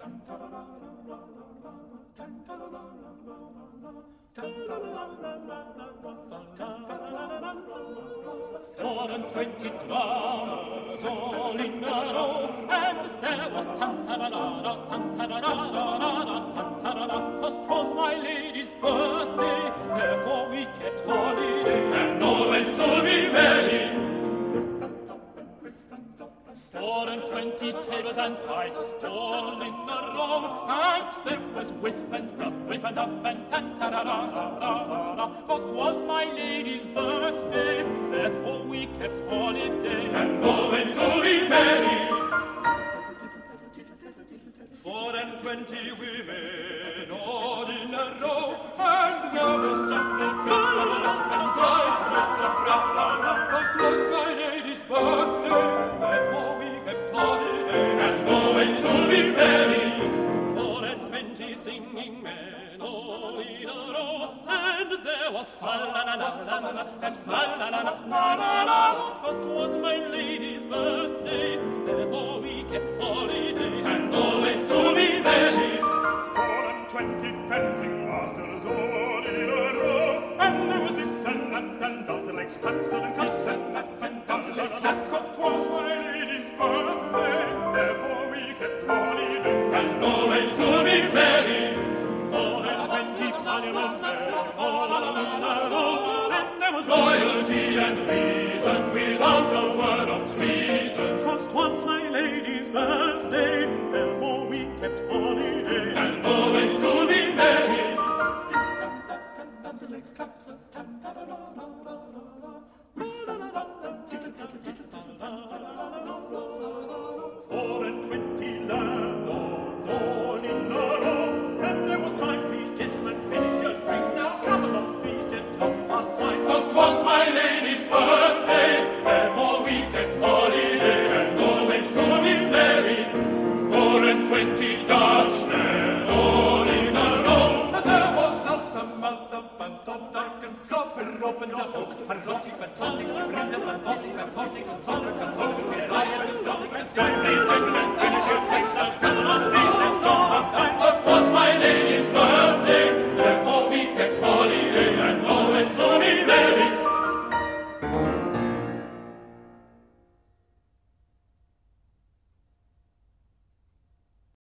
4 and 20 drummers all in a row, and there was tan-ta-da-da-da, tan-ta-da-da-da-da, tan-ta-da-da, 'cause 'twas my lady's birthday, therefore we kept holiday, and all went to be merry. 4 and 20 tables and pipes all in a row, and there was whiff and up and tan-ta-da-da-da-da-da, 'cause 'twas my lady's birthday, therefore we kept holiday, and all went to be merry. 4 and 20 women all in a row, and there was jumping and dice, 'cause 'twas my lady's birthday, therefore we kept holiday, and all went to be merry. 4 and 20 singing men all in a row, and there was fa-la-la-la-la-la and fa-la-la-la-la-la-la, 'cause 'twas my lady's birthday, therefore we kept holiday, and all went to be merry. 4 and 20 fencing masters all in a row, and there was this and that and other legs claps and cuss and that and other legs claps, 'cause 'twas my lady's birthday, therefore we kept holiday, and all went to be merry. 4 and 20 parliament men all in a row, and there was loyalty and reason without a word of treason, 'cause 'twas my lady's birthday, therefore we kept holiday, and all went to be merry. This and that and that legs claps and tan-ta-da-da-da-da-da-da, whiff and up and titter-titter-titter-tan-ta-da-da-da-da-da-da. 4 and 20 landlords all in a row, and there was time, please gentlemen, finish your drinks now, come along, please gents, long past time, 'cause 'twas my lady's birthday, therefore we kept holiday, and all went to be merry. 4 and 20 Dutchmen all in a row, and there was out the mouth of Van Dyke and Scoffer opened the hook, and Lottie spent tossing and Brindle and Bosting and Posting and Sondrick and Hook, and I and Dominic and Dice, please gentlemen, finish your drinks and come along, please